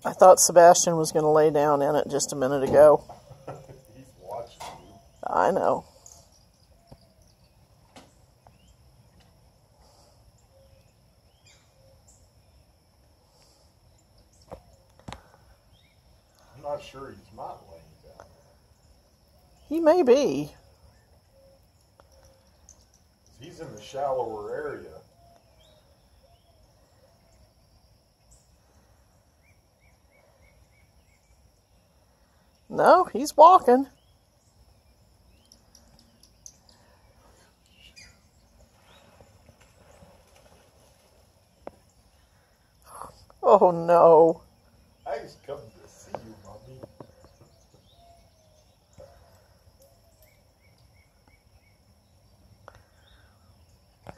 I thought Sebastian was going to lay down in it just a minute ago. He's watching you. I know. I'm not sure he's not laying down. He may be. He's in the shallower area. No, he's walking. Oh no. I just come to see you, Mommy.